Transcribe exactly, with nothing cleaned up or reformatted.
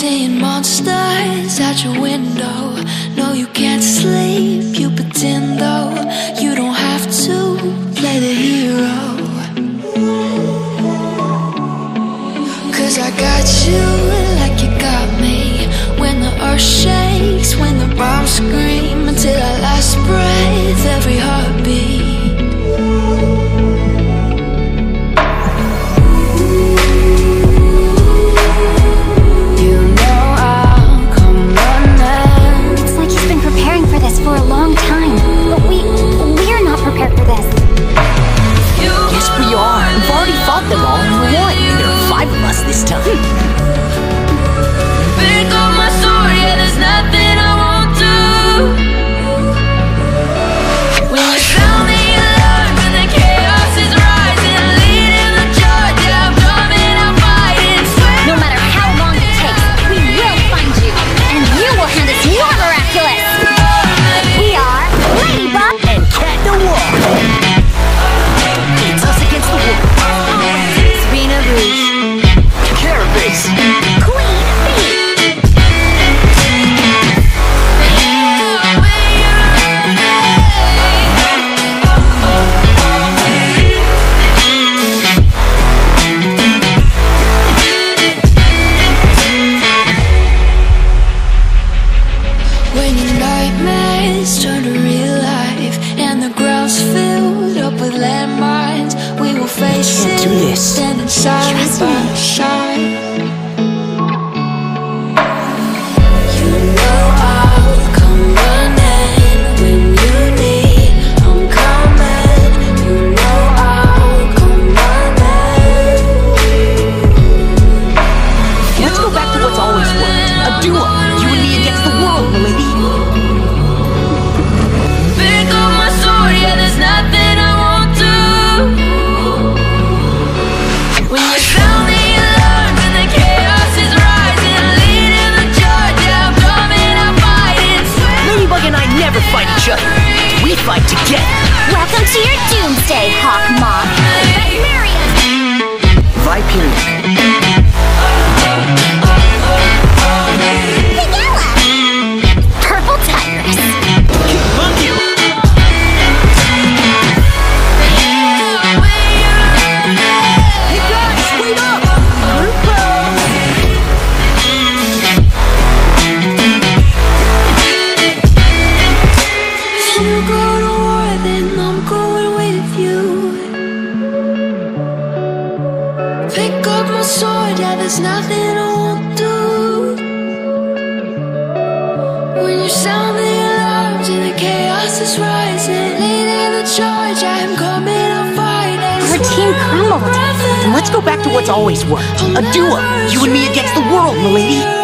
Seeing monsters at your window. No, you can't sleep, you pretend though. You don't have to play the hero. Cause I got you like you got me. When the earth shakes, when the bombs scream, until our last breath, every heartbeat. For a long time, but we we're not prepared for this. Yes, we are. We've already fought them all and won. There are five of us this time. Pick up my sword, yeah, there's nothing I won't do. When you sound the alarm and the chaos is rising, leading the charge, yeah, I'm coming, I'm fighting. No matter how long it takes, we will find you, and you will hand us your Miraculous. And Cat the Wolf. It's us against the world. Serena Rouge. Carapace. Queen Bee. When your nightmares turn to real life and the ground's filled up with landmines, we will face it, do this. standing side by side. You know I'll come running when you need. I'm coming. You know I'll come running. Let's go back to what's always worked. A duo. You and me against the world, milady. Pick up my sword, yeah, there's nothing I won't do. When you sound the alarm and the chaos is rising, leading the charge, yeah, I'm coming, I'm fighting. Ladybug and I never fight each other. We fight together. Welcome to your doomsday, Hawk Moth. Marion. Viperion. Purple Tigress. Fuck you. Hey guys, wait up! If you go to war, then I'm going with you. Pick up my sword, yeah, there's nothing I won't do. When you sound the alarms and the chaos is rising, leading the charge, I'm coming, I'm fighting. Our team crumbled. Then let's go back to what's always worked. A duo. You and me against the world, milady.